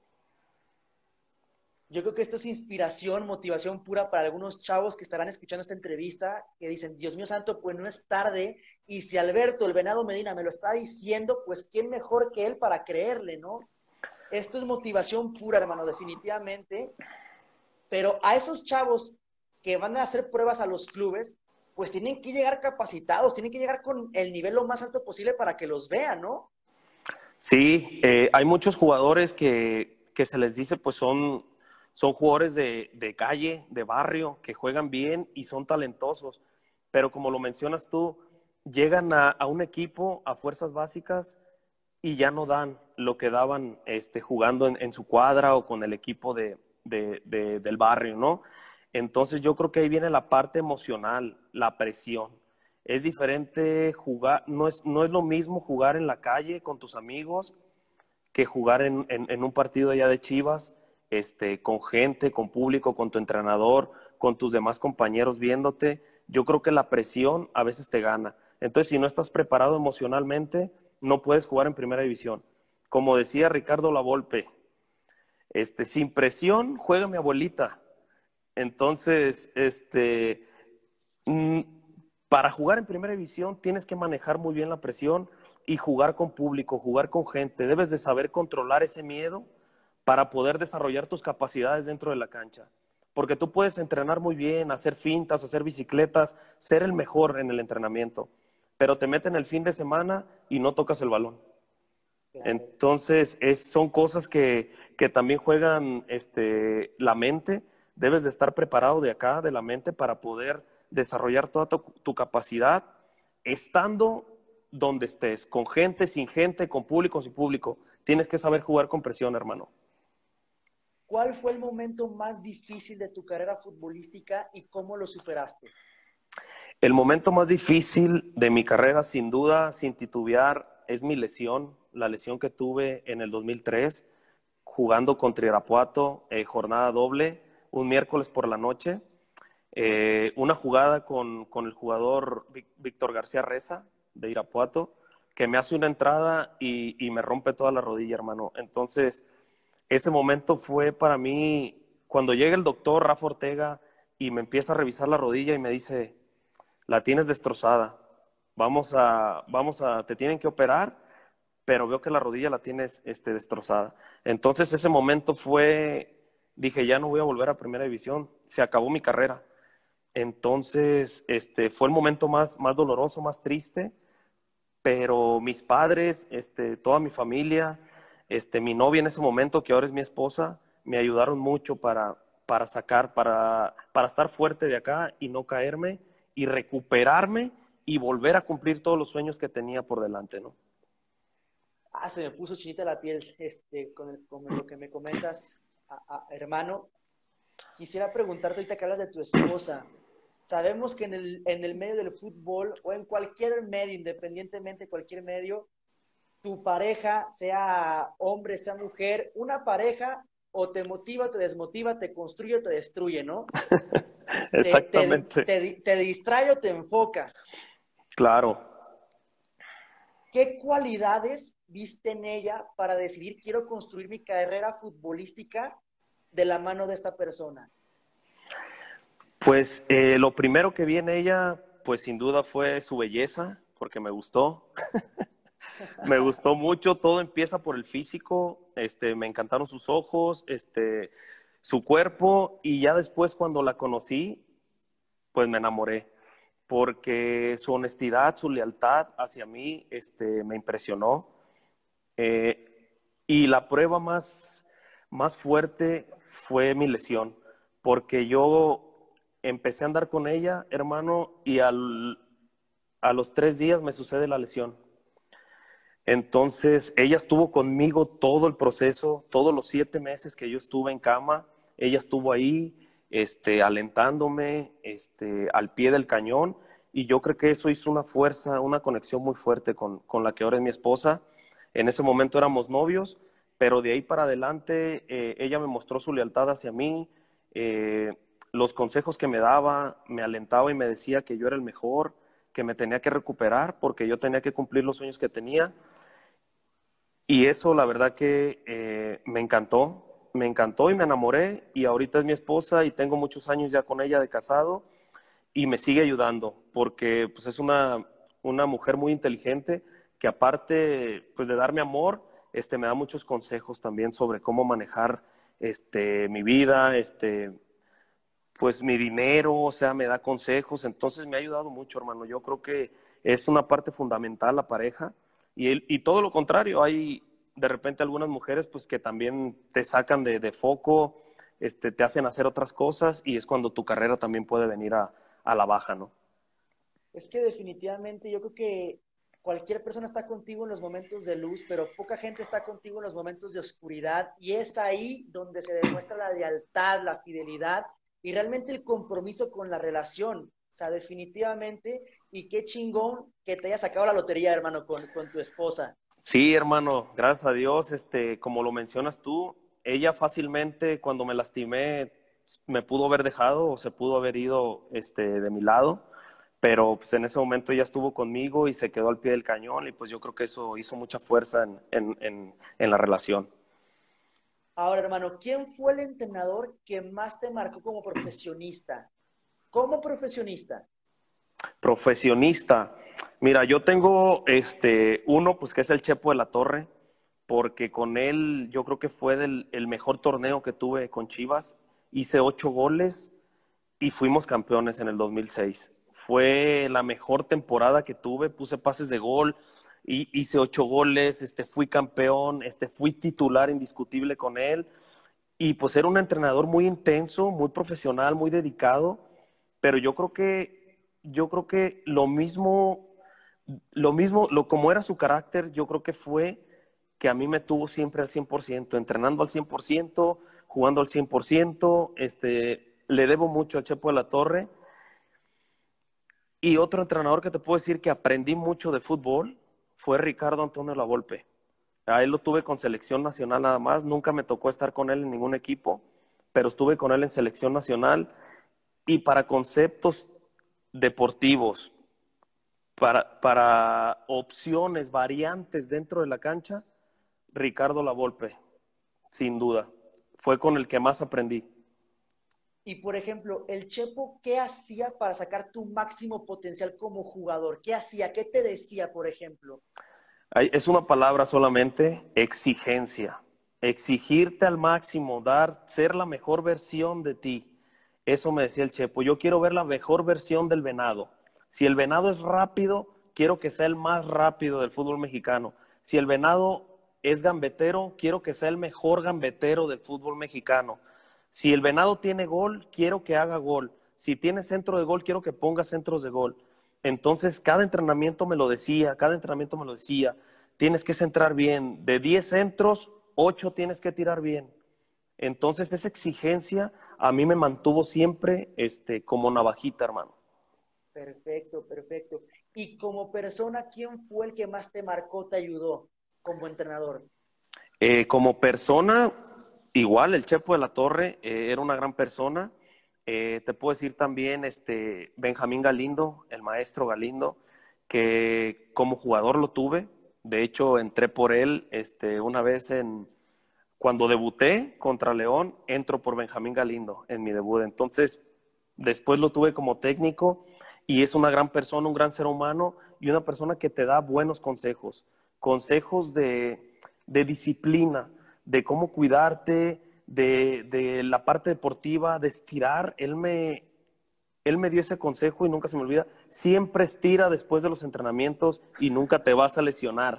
[SPEAKER 2] Yo creo que esto es inspiración, motivación pura para algunos chavos que estarán escuchando esta entrevista, que dicen, Dios mío santo, pues no es tarde, y si Alberto, el Venado Medina, me lo está diciendo, pues quién mejor que él para creerle, ¿no? Esto es motivación pura, hermano, definitivamente, pero a esos chavos que van a hacer pruebas a los clubes, pues tienen que llegar capacitados, tienen que llegar con el nivel lo más alto posible para que los vean, ¿no?
[SPEAKER 1] Sí, hay muchos jugadores que se les dice, pues son jugadores de calle, de barrio, que juegan bien y son talentosos. Pero como lo mencionas tú, llegan a un equipo, a fuerzas básicas, y ya no dan lo que daban jugando en su cuadra o con el equipo del barrio, ¿no? Entonces yo creo que ahí viene la parte emocional, la presión. Es diferente jugar, no es lo mismo jugar en la calle con tus amigos que jugar en un partido allá de Chivas, con gente, con público, con tu entrenador, con tus demás compañeros viéndote. Yo creo que la presión a veces te gana. Entonces, si no estás preparado emocionalmente, no puedes jugar en primera división. como decía Ricardo Lavolpe, sin presión juega mi abuelita. Entonces, mm, para jugar en primera división tienes que manejar muy bien la presión y jugar con público, jugar con gente. Debes de saber controlar ese miedo para poder desarrollar tus capacidades dentro de la cancha. Porque tú puedes entrenar muy bien, hacer fintas, hacer bicicletas, ser el mejor en el entrenamiento, pero te meten el fin de semana y no tocas el balón.
[SPEAKER 2] Claro.
[SPEAKER 1] Entonces, son cosas que también juegan la mente. Debes de estar preparado de acá, de la mente, para poder desarrollar toda tu capacidad, estando donde estés, con gente, sin gente, con público, sin público. Tienes que saber jugar con presión, hermano.
[SPEAKER 2] ¿Cuál fue el momento más difícil de tu carrera futbolística y cómo lo superaste?
[SPEAKER 1] El momento más difícil de mi carrera, sin duda, sin titubear, es mi lesión, la lesión que tuve en el 2003, jugando contra Irapuato, jornada doble, un miércoles por la noche. Una jugada con el jugador Víctor García Reza, de Irapuato, que me hace una entrada y me rompe toda la rodilla, hermano. Entonces, ese momento fue para mí, cuando llega el doctor Rafa Ortega y me empieza a revisar la rodilla y me dice, la tienes destrozada, te tienen que operar, pero veo que la rodilla la tienes destrozada. Entonces ese momento dije, ya no voy a volver a primera división, se acabó mi carrera. Entonces fue el momento más doloroso, más triste, pero mis padres, toda mi familia, mi novia en ese momento, que ahora es mi esposa, me ayudaron mucho para estar fuerte de acá y no caerme y recuperarme y volver a cumplir todos los sueños que tenía por delante, ¿no?
[SPEAKER 2] Se me puso chinita la piel con lo que me comentas, hermano. Quisiera preguntarte ahorita que hablas de tu esposa. Sabemos que en el medio del fútbol o en cualquier medio, independientemente de cualquier medio, tu pareja, sea hombre, sea mujer, una pareja o te motiva, te desmotiva, te construye o te destruye, ¿no?
[SPEAKER 1] Exactamente.
[SPEAKER 2] Te distrae o te enfoca.
[SPEAKER 1] Claro.
[SPEAKER 2] ¿Qué cualidades viste en ella para decidir quiero construir mi carrera futbolística de la mano de esta persona?
[SPEAKER 1] Pues lo primero que vi en ella, pues sin duda fue su belleza, porque me gustó. Me gustó mucho, todo empieza por el físico, me encantaron sus ojos, su cuerpo, y ya después cuando la conocí, pues me enamoré, porque su honestidad, su lealtad hacia mí, me impresionó. Y la prueba más fuerte fue mi lesión, porque yo empecé a andar con ella, hermano, y a los 3 días me sucede la lesión. Entonces, ella estuvo conmigo todo el proceso, todos los 7 meses que yo estuve en cama, ella estuvo ahí, alentándome, al pie del cañón, y yo creo que eso hizo una fuerza, una conexión muy fuerte con la que ahora es mi esposa. En ese momento éramos novios, pero de ahí para adelante ella me mostró su lealtad hacia mí, los consejos que me daba, me alentaba y me decía que yo era el mejor, que me tenía que recuperar porque yo tenía que cumplir los sueños que tenía. Y eso, la verdad que me encantó y me enamoré, y ahorita es mi esposa y tengo muchos años ya con ella de casado y me sigue ayudando porque pues, es una mujer muy inteligente que, aparte pues, de darme amor, me da muchos consejos también sobre cómo manejar mi vida, pues mi dinero, o sea, me da consejos. Entonces me ha ayudado mucho, hermano. Yo creo que es una parte fundamental la pareja, y todo lo contrario, hay de repente algunas mujeres pues que también te sacan de foco, te hacen hacer otras cosas, y es cuando tu carrera también puede venir a la baja, ¿no?
[SPEAKER 2] Es que definitivamente yo creo que cualquier persona está contigo en los momentos de luz, pero poca gente está contigo en los momentos de oscuridad, y es ahí donde se demuestra la lealtad, la fidelidad y realmente el compromiso con la relación. O sea, definitivamente, y qué chingón que te haya sacado la lotería, hermano, con tu esposa.
[SPEAKER 1] Sí, hermano, gracias a Dios, como lo mencionas tú, ella fácilmente cuando me lastimé me pudo haber dejado o se pudo haber ido de mi lado, pero pues en ese momento ella estuvo conmigo y se quedó al pie del cañón y pues yo creo que eso hizo mucha fuerza en la relación.
[SPEAKER 2] Ahora, hermano, ¿quién fue el entrenador que más te marcó como profesionista? Como profesionista.
[SPEAKER 1] Profesionista. Mira, yo tengo uno, pues que es el Chepo de la Torre, porque con él yo creo que fue el mejor torneo que tuve con Chivas. Hice 8 goles y fuimos campeones en el 2006. Fue la mejor temporada que tuve, puse pases de gol, y hice 8 goles, fui campeón, fui titular indiscutible con él. Y pues era un entrenador muy intenso, muy profesional, muy dedicado, pero yo creo que como era su carácter, yo creo que fue que a mí me tuvo siempre al 100%, entrenando al 100%, jugando al 100%, le debo mucho a Chepo de la Torre. Y otro entrenador que te puedo decir que aprendí mucho de fútbol fue Ricardo Antonio Lavolpe. A él lo tuve con selección nacional nada más, nunca me tocó estar con él en ningún equipo, pero estuve con él en selección nacional y para conceptos deportivos, para opciones, variantes dentro de la cancha, Ricardo Lavolpe, sin duda. Fue con el que más aprendí.
[SPEAKER 2] Y por ejemplo, el Chepo, ¿qué hacía para sacar tu máximo potencial como jugador? ¿Qué hacía? ¿Qué te decía, por ejemplo?
[SPEAKER 1] Es una palabra solamente, exigencia. Exigirte al máximo, ser la mejor versión de ti. Eso me decía el Chepo. Yo quiero ver la mejor versión del Venado. Si el Venado es rápido, quiero que sea el más rápido del fútbol mexicano. Si el Venado es gambetero, quiero que sea el mejor gambetero del fútbol mexicano. Si el Venado tiene gol, quiero que haga gol. Si tiene centro de gol, quiero que ponga centros de gol. Entonces, cada entrenamiento me lo decía, tienes que centrar bien, de 10 centros, 8 tienes que tirar bien. Entonces, esa exigencia a mí me mantuvo siempre como navajita, hermano.
[SPEAKER 2] Perfecto, perfecto. Y como persona, ¿quién fue el que más te marcó, te ayudó como entrenador?
[SPEAKER 1] Como persona, igual el Chepo de la Torre era una gran persona. Te puedo decir también Benjamín Galindo, el maestro Galindo, que como jugador lo tuve. De hecho, entré por él una vez cuando debuté contra León, entro por Benjamín Galindo en mi debut. Entonces, después lo tuve como técnico y es una gran persona, un gran ser humano y una persona que te da buenos consejos, consejos de disciplina, de cómo cuidarte, de la parte deportiva, de estirar. Él me dio ese consejo y nunca se me olvida. Siempre estira después de los entrenamientos y nunca te vas a lesionar.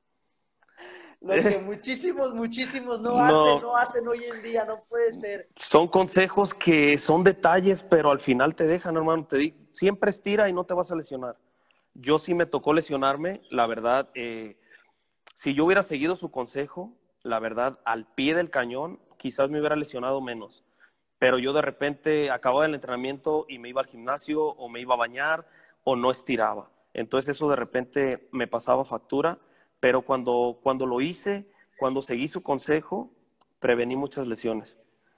[SPEAKER 2] Lo que muchísimos, muchísimos
[SPEAKER 1] No,
[SPEAKER 2] no hacen hoy en día, no puede ser.
[SPEAKER 1] son consejos que son detalles, pero al final te dejan, hermano. Te digo, siempre estira y no te vas a lesionar. Yo sí me tocó lesionarme, la verdad. Si yo hubiera seguido su consejo, la verdad, al pie del cañón, quizás me hubiera lesionado menos. Pero yo de repente acababa el entrenamiento y me iba al gimnasio o me iba a bañar o no estiraba. Entonces eso de repente me pasaba factura, pero cuando lo hice, cuando seguí su consejo, prevení muchas lesiones.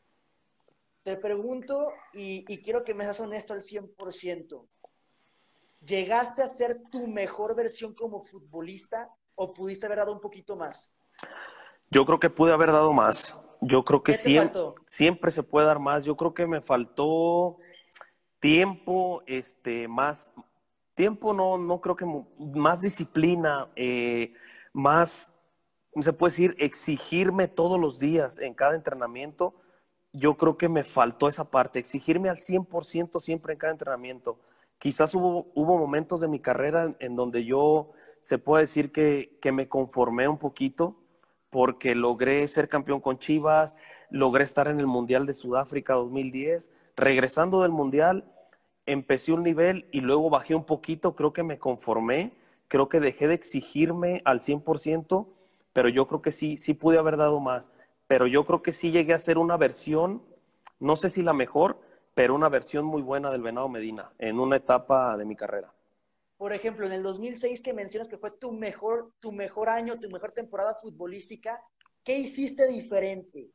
[SPEAKER 2] Te pregunto y quiero que me seas honesto al 100%. ¿Llegaste a ser tu mejor versión como futbolista o pudiste haber dado un poquito más?
[SPEAKER 1] Yo creo que pude haber dado más. Yo creo que
[SPEAKER 2] ¿Qué te faltó?
[SPEAKER 1] siempre se puede dar más. Yo creo que me faltó tiempo, más tiempo, no creo que más disciplina, más, se puede decir, exigirme todos los días en cada entrenamiento. Yo creo que me faltó esa parte, exigirme al 100% siempre en cada entrenamiento. Quizás hubo momentos de mi carrera en donde yo se puede decir que me conformé un poquito porque logré ser campeón con Chivas, logré estar en el Mundial de Sudáfrica 2010. Regresando del Mundial, empecé un nivel y luego bajé un poquito, creo que me conformé, creo que dejé de exigirme al 100%, pero yo creo que sí pude haber dado más. Pero yo creo que sí llegué a ser una versión, no sé si la mejor, pero una versión muy buena del Venado Medina en una etapa de mi carrera.
[SPEAKER 2] Por ejemplo, en el 2006 que mencionas que fue tu mejor año, tu mejor temporada futbolística, ¿qué hiciste diferente?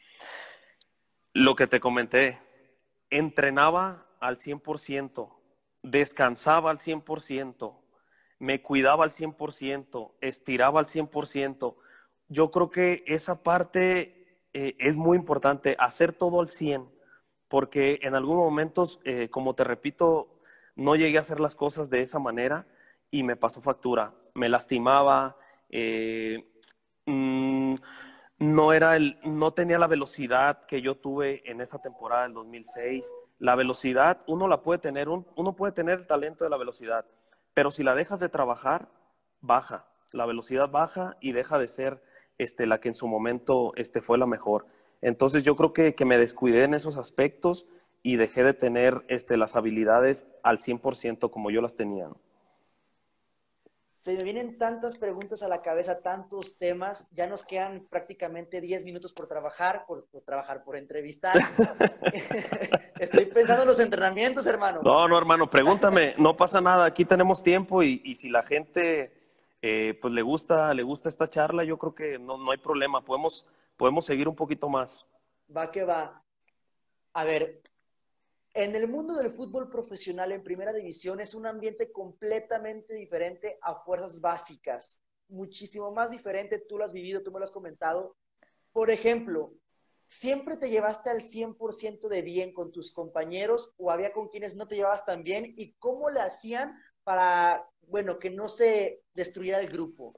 [SPEAKER 1] Lo que te comenté, entrenaba al 100%, descansaba al 100%, me cuidaba al 100%, estiraba al 100%. Yo creo que esa parte es muy importante, hacer todo al 100, porque en algunos momentos, como te repito, no llegué a hacer las cosas de esa manera y me pasó factura. Me lastimaba, eh, mm, no tenía la velocidad que yo tuve en esa temporada del 2006. La velocidad, uno la puede tener, uno puede tener el talento de la velocidad, pero si la dejas de trabajar, baja. La velocidad baja y deja de ser la que en su momento fue la mejor. Entonces yo creo que me descuidé en esos aspectos y dejé de tener las habilidades al 100% como yo las tenía, ¿no?
[SPEAKER 2] Se me vienen tantas preguntas a la cabeza, tantos temas. Ya nos quedan prácticamente 10 minutos por trabajar, por entrevistar. Estoy pensando en los entrenamientos, hermano.
[SPEAKER 1] No, no, hermano, pregúntame, no pasa nada, aquí tenemos tiempo y si la gente pues le gusta esta charla, yo creo que no hay problema, podemos seguir un poquito más.
[SPEAKER 2] Va que va. A ver, en el mundo del fútbol profesional en primera división es un ambiente completamente diferente a fuerzas básicas. Muchísimo más diferente, tú lo has vivido, tú me lo has comentado. Por ejemplo, ¿siempre te llevaste al 100% de bien con tus compañeros o había con quienes no te llevabas tan bien? ¿Y cómo le hacían para, bueno, que no se destruyera el grupo?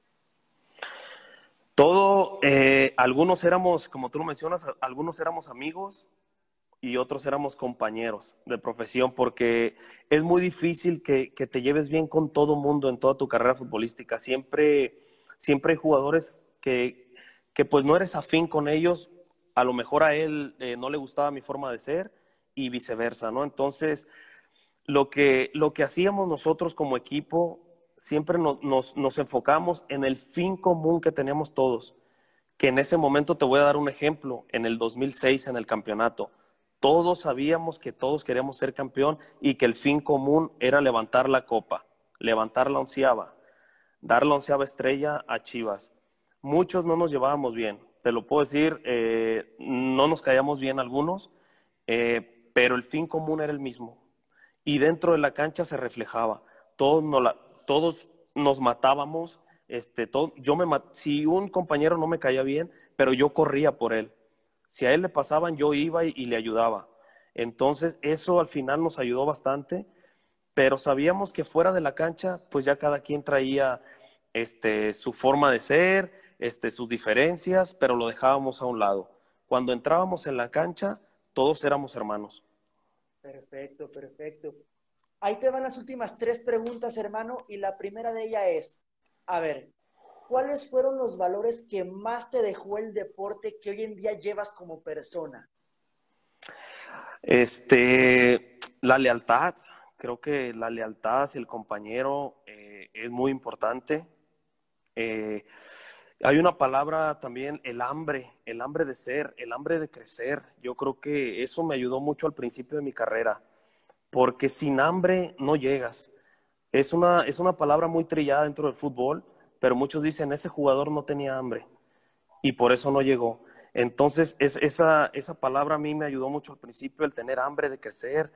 [SPEAKER 1] Algunos éramos, como tú lo mencionas, algunos éramos amigos y otros éramos compañeros de profesión, porque es muy difícil que te lleves bien con todo mundo en toda tu carrera futbolística. Siempre hay jugadores que pues no eres afín con ellos, a lo mejor a él no le gustaba mi forma de ser y viceversa, ¿no? Entonces, lo que hacíamos nosotros como equipo, siempre nos enfocamos en el fin común que teníamos todos, que en ese momento te voy a dar un ejemplo, en el 2006 en el campeonato. Todos sabíamos que todos queríamos ser campeón y que el fin común era levantar la copa, levantar la onceava, dar la onceava estrella a Chivas. Muchos no nos llevábamos bien, te lo puedo decir, no nos caíamos bien algunos, pero el fin común era el mismo. Y dentro de la cancha se reflejaba. Todos nos matábamos. Si un compañero no me caía bien, pero yo corría por él. Si a él le pasaban, yo iba y le ayudaba. Entonces, eso al final nos ayudó bastante, pero sabíamos que fuera de la cancha, pues ya cada quien traía su forma de ser, sus diferencias, pero lo dejábamos a un lado. Cuando entrábamos en la cancha, todos éramos hermanos.
[SPEAKER 2] Perfecto, perfecto. Ahí te van las últimas tres preguntas, hermano, y la primera de ellas es, a ver, ¿cuáles fueron los valores que más te dejó el deporte que hoy en día llevas como persona?
[SPEAKER 1] La lealtad, creo que la lealtad hacia el compañero es muy importante. Eh, Hay una palabra también, el hambre de ser, el hambre de crecer. Yo creo que eso me ayudó mucho al principio de mi carrera, porque sin hambre no llegas. Es una palabra muy trillada dentro del fútbol, pero muchos dicen, ese jugador no tenía hambre y por eso no llegó. Entonces, esa palabra a mí me ayudó mucho al principio, el tener hambre de crecer,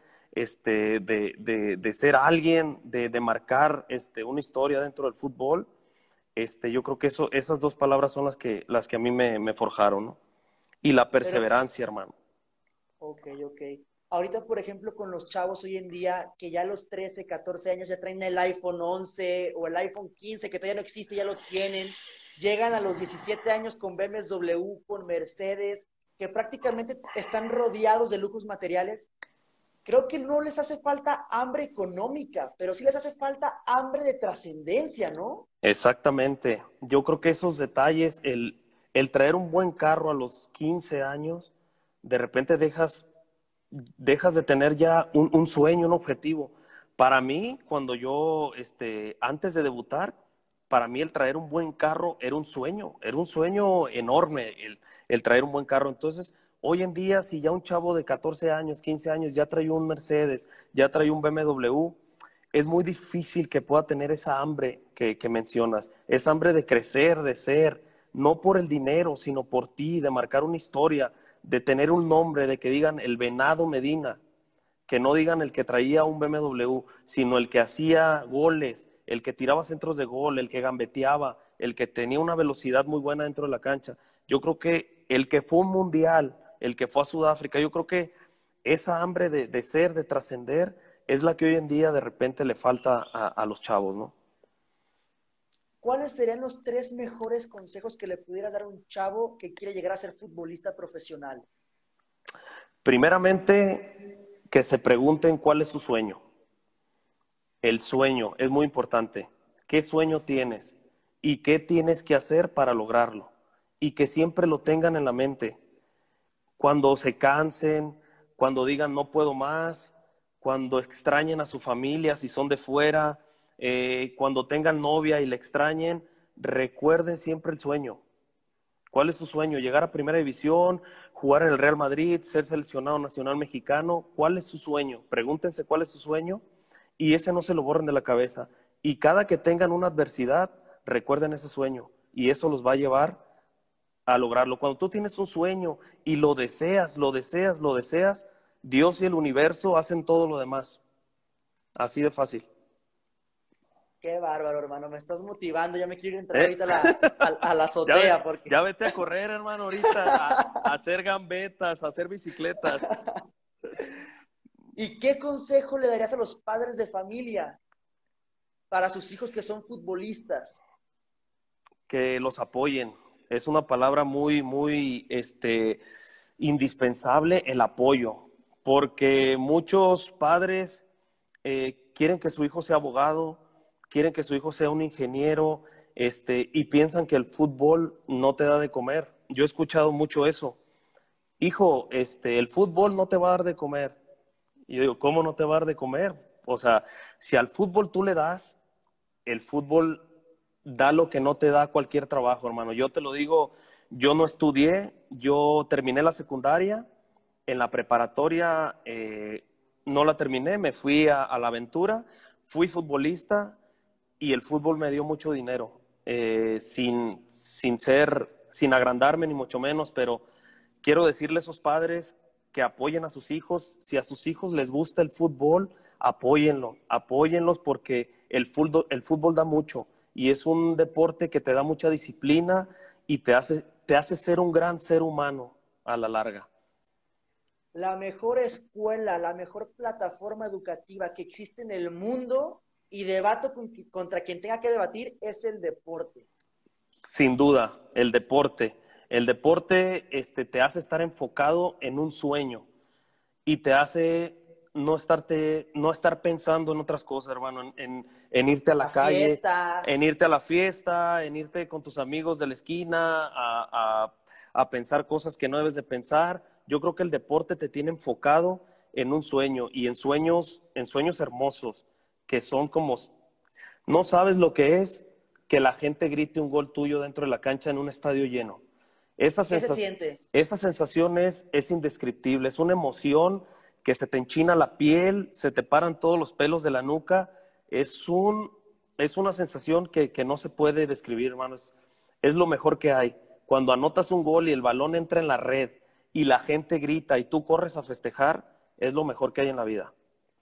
[SPEAKER 1] de ser alguien, de marcar una historia dentro del fútbol. Yo creo que esas dos palabras son las que a mí me forjaron, ¿no? Y la
[SPEAKER 2] Pero,
[SPEAKER 1] perseverancia, hermano.
[SPEAKER 2] ok, ok. Ahorita, por ejemplo, con los chavos hoy en día, que ya a los 13, 14 años ya traen el iPhone 11 o el iPhone 15, que todavía no existe, ya lo tienen. Llegan a los 17 años con BMW, con Mercedes, que prácticamente están rodeados de lujos materiales. Creo que no les hace falta hambre económica, pero sí les hace falta hambre de trascendencia, ¿no?
[SPEAKER 1] Exactamente. Yo creo que esos detalles, el traer un buen carro a los 15 años, de repente dejas de tener ya un sueño, un objetivo. Para mí, antes de debutar, para mí el traer un buen carro era un sueño enorme el traer un buen carro. Entonces, hoy en día, si ya un chavo de 14 años, 15 años ya trae un Mercedes, ya trae un BMW, es muy difícil que pueda tener esa hambre que mencionas, esa hambre de crecer, de ser, no por el dinero, sino por ti, de marcar una historia, de tener un nombre, de que digan el Venado Medina. que no digan el que traía un BMW, sino el que hacía goles, el que tiraba centros de gol, el que gambeteaba, el que tenía una velocidad muy buena dentro de la cancha. Yo creo que el que fue un mundial, el que fue a Sudáfrica, yo creo que esa hambre de ser, de trascender, es la que hoy en día de repente le falta a los chavos, ¿no?
[SPEAKER 2] ¿Cuáles serían los 3 mejores consejos que le pudieras dar a un chavo que quiere llegar a ser futbolista profesional?
[SPEAKER 1] Primeramente, que se pregunten cuál es su sueño. El sueño es muy importante. ¿Qué sueño tienes? ¿Y qué tienes que hacer para lograrlo? Y que siempre lo tengan en la mente. Cuando se cansen, cuando digan no puedo más, cuando extrañen a su familia si son de fuera, cuando tengan novia y la extrañen, recuerden siempre el sueño. ¿Cuál es su sueño? ¿Llegar a Primera División, jugar en el Real Madrid, ser seleccionado nacional mexicano? ¿Cuál es su sueño? Pregúntense cuál es su sueño y ese no se lo borren de la cabeza. Y cada que tengan una adversidad, recuerden ese sueño y eso los va a llevar a lograrlo. Cuando tú tienes un sueño y lo deseas, lo deseas, lo deseas, Dios y el universo hacen todo lo demás. Así de fácil.
[SPEAKER 2] Qué bárbaro, hermano, me estás motivando. Ya me quiero ir a entrar
[SPEAKER 1] ¿Eh?
[SPEAKER 2] ahorita a la azotea. Porque...
[SPEAKER 1] ya vete a correr, hermano, ahorita, a hacer gambetas, a hacer bicicletas.
[SPEAKER 2] ¿Y qué consejo le darías a los padres de familia para sus hijos que son futbolistas?
[SPEAKER 1] Que los apoyen. Es una palabra muy indispensable, el apoyo, porque muchos padres quieren que su hijo sea abogado, quieren que su hijo sea un ingeniero, y piensan que el fútbol no te da de comer. Yo he escuchado mucho eso. Hijo, el fútbol no te va a dar de comer. Y yo digo, ¿cómo no te va a dar de comer? O sea, si al fútbol tú le das, el fútbol da lo que no te da cualquier trabajo, hermano. Yo te lo digo, yo no estudié, yo terminé la secundaria, en la preparatoria no la terminé, me fui a la aventura, fui futbolista y el fútbol me dio mucho dinero, sin agrandarme ni mucho menos, pero quiero decirle a esos padres que apoyen a sus hijos. Si a sus hijos les gusta el fútbol, apóyenlos porque el fútbol da mucho y es un deporte que te da mucha disciplina y te hace ser un gran ser humano a la larga.
[SPEAKER 2] La mejor escuela, la mejor plataforma educativa que existe en el mundo y debato contra quien tenga que debatir es el deporte.
[SPEAKER 1] Sin duda, el deporte. El deporte te hace estar enfocado en un sueño y te hace no estar pensando en otras cosas, hermano, en irte a la calle,
[SPEAKER 2] fiesta.
[SPEAKER 1] en irte a la fiesta, en irte con tus amigos de la esquina a pensar cosas que no debes de pensar. Yo creo que el deporte te tiene enfocado en un sueño y en sueños hermosos, que son como, no sabes lo que es que la gente grite un gol tuyo dentro de la cancha en un estadio lleno. Esa
[SPEAKER 2] ¿Qué se siente?
[SPEAKER 1] Esa sensación es indescriptible, es una emoción que se te enchina la piel, se te paran todos los pelos de la nuca, es una sensación que no se puede describir, hermano, es lo mejor que hay. Cuando anotas un gol y el balón entra en la red y la gente grita y tú corres a festejar, es lo mejor que hay en la vida.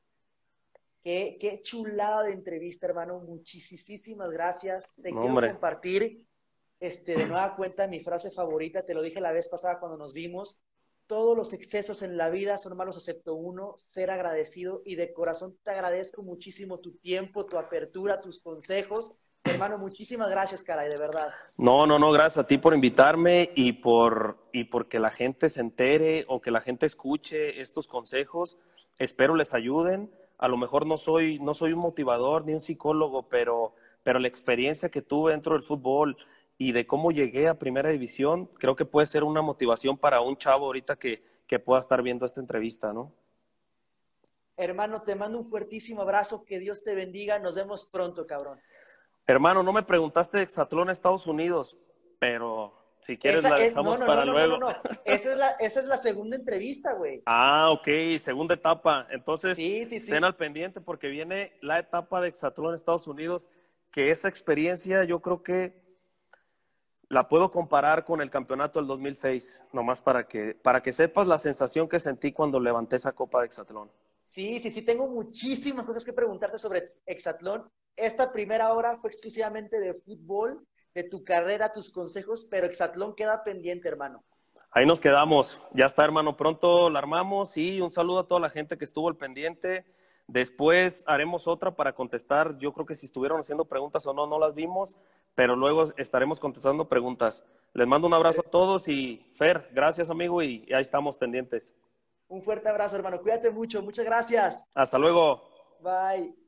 [SPEAKER 2] Qué chulada de entrevista, hermano. Muchísimas gracias. Te
[SPEAKER 1] No,
[SPEAKER 2] quiero
[SPEAKER 1] hombre.
[SPEAKER 2] compartir de nueva cuenta mi frase favorita. Te lo dije la vez pasada cuando nos vimos. Todos los excesos en la vida son malos excepto uno, ser agradecido. Y de corazón te agradezco muchísimo tu tiempo, tu apertura, tus consejos. Hermano, muchísimas gracias, caray, de verdad.
[SPEAKER 1] No, gracias a ti por invitarme y por que la gente se entere o que la gente escuche estos consejos. Espero les ayuden. A lo mejor no soy un motivador ni un psicólogo, pero la experiencia que tuve dentro del fútbol y de cómo llegué a Primera División, creo que puede ser una motivación para un chavo ahorita que pueda estar viendo esta entrevista, ¿no?
[SPEAKER 2] Hermano, te mando un fuertísimo abrazo. Que Dios te bendiga. Nos vemos pronto, cabrón.
[SPEAKER 1] Hermano, no me preguntaste de Exatlón Estados Unidos, pero si quieres la dejamos para luego.
[SPEAKER 2] No. Esa es la segunda entrevista, güey.
[SPEAKER 1] Ah, ok, segunda etapa. Entonces,
[SPEAKER 2] sí.
[SPEAKER 1] estén al pendiente porque viene la etapa de Exatlón Estados Unidos, que esa experiencia yo creo que la puedo comparar con el campeonato del 2006, nomás para que sepas la sensación que sentí cuando levanté esa copa de Exatlón.
[SPEAKER 2] Sí, tengo muchísimas cosas que preguntarte sobre Hexatlón. Esta primera hora fue exclusivamente de fútbol, de tu carrera, tus consejos, pero Hexatlón queda pendiente, hermano.
[SPEAKER 1] Ahí nos quedamos. Ya está, hermano. Pronto la armamos y un saludo a toda la gente que estuvo al pendiente. Después haremos otra para contestar. Yo creo que si estuvieron haciendo preguntas o no, no las vimos, pero luego estaremos contestando preguntas. Les mando un abrazo a todos y Fer, gracias amigo y ahí estamos pendientes.
[SPEAKER 2] Un fuerte abrazo, hermano. Cuídate mucho. Muchas gracias.
[SPEAKER 1] Hasta luego.
[SPEAKER 2] Bye.